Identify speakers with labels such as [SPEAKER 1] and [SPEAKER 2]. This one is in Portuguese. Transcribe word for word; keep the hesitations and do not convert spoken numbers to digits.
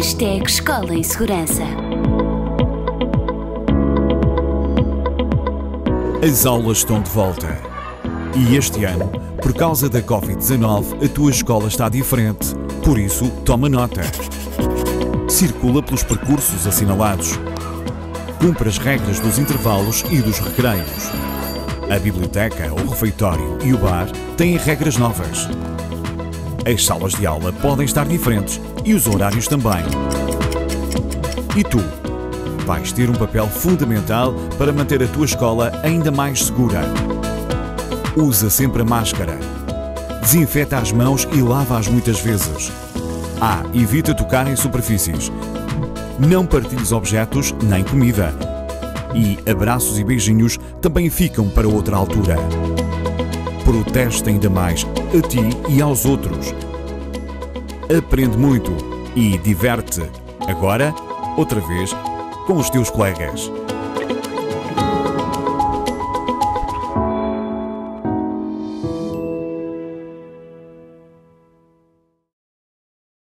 [SPEAKER 1] Hashtag Escola em Segurança.
[SPEAKER 2] As aulas estão de volta. E este ano, por causa da Covid dezanove, a tua escola está diferente. Por isso, toma nota. Circula pelos percursos assinalados. Cumpre as regras dos intervalos e dos recreios. A biblioteca, o refeitório e o bar têm regras novas. As salas de aula podem estar diferentes e os horários também. E tu? Vais ter um papel fundamental para manter a tua escola ainda mais segura. Usa sempre a máscara. Desinfeta as mãos e lava-as muitas vezes. Ah, evita tocar em superfícies. Não partilhes objetos nem comida. E abraços e beijinhos também ficam para outra altura. Proteste ainda mais a ti e aos outros. Aprende muito e diverte. Agora, outra vez, com os teus colegas.